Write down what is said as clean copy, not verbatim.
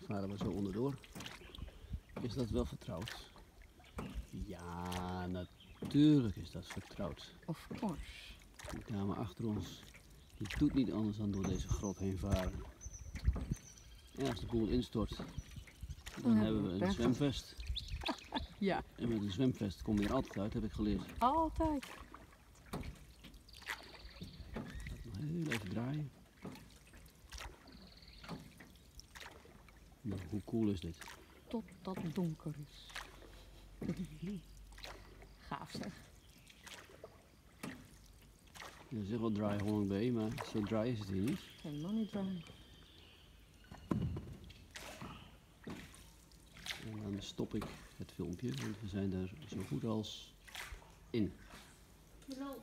varen we zo onderdoor. Is dat wel vertrouwd? Ja, natuurlijk is dat vertrouwd. Of course. Die dame achter ons, die doet niet anders dan door deze grot heen varen. En als de boel instort, dan hebben we een zwemvest. Ja. En met een zwemvest kom je er altijd uit, heb ik geleerd. Altijd. Nog heel even draaien. Nou, hoe cool is dit? Totdat het donker is. Gaaf zeg. Je zegt wel dry Holland Bay, maar zo dry is het hier niet. Helemaal niet dry. En dan stop ik het filmpje, want we zijn er zo goed als in. Hallo.